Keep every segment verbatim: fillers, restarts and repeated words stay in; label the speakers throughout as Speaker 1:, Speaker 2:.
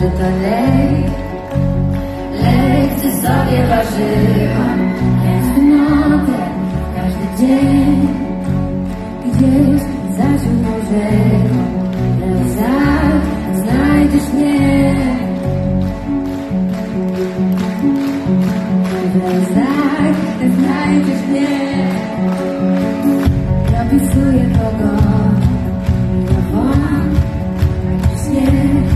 Speaker 1: Każdy to lek, lek, co sobie ważyłam. Każdy notek, każdy dzień, gdzieś za ciągłą rzeką. Na łzach znajdziesz mnie, na łzach znajdziesz mnie. Zapisuję pogodę, wołam jak śnieg.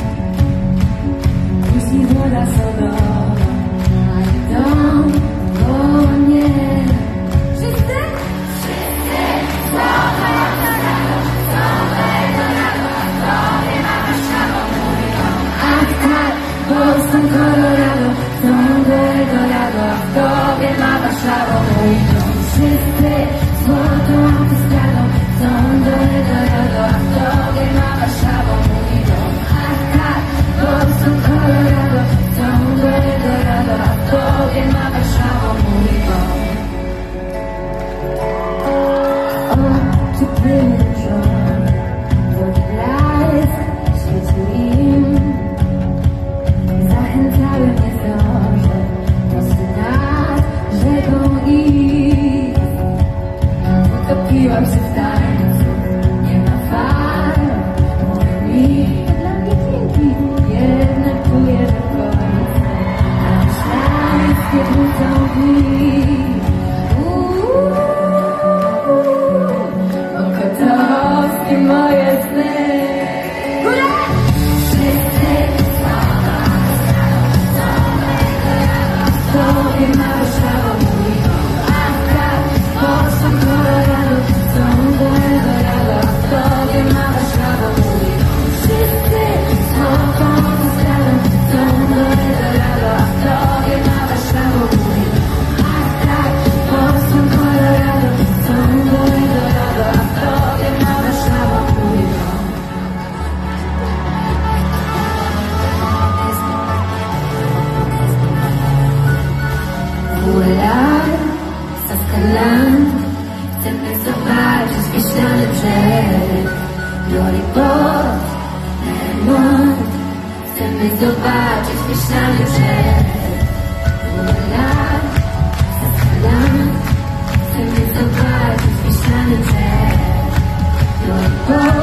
Speaker 1: Jeśli woda sodowa, a dom woła mnie. Wszyscy? Wszyscy słowa Colorado, Colorado, Colorado, mama szaro mówią. Ach tak, Boston, Colorado, ciągle Colorado, a w tobie mama szaro mówią. Wszyscy złotą autostradą, ciągle Colorado, a w tobie mama szaro mówią. Ach tak, Boston, Colorado, ciągle Colorado, a w tobie mama szaro mówią. Oczy płyną, wody blask świecił im. Zachęcały mnie wzroże, mosty nad rzeką i utopiłam się w tańcu. Nie ma fal, mówią mi, dla mnie dzięki, jednak czuję, że w końcu a myślańskie budzą dni. Mokotowskie moje sny. Góra! Wszyscy tobie małe szaro mówią. Ach tak, Boston, Colorado, ciągle Colorado, a w tobie małe szaro mówią. Wszyscy złotą autostradą, ciągle Colorado, a w tobie małe szaro mówią. Ach tak, Boston, Colorado, ciągle Colorado, a w tobie małe szaro mówią. Ular, Saskaland, chcemy zobaczyć pieśniany brzeg. Lollipop, Lemont, chcemy zobaczyć pieśniany brzeg. Ular, Saskaland, chcemy zobaczyć pieśniany brzeg. Lollipop,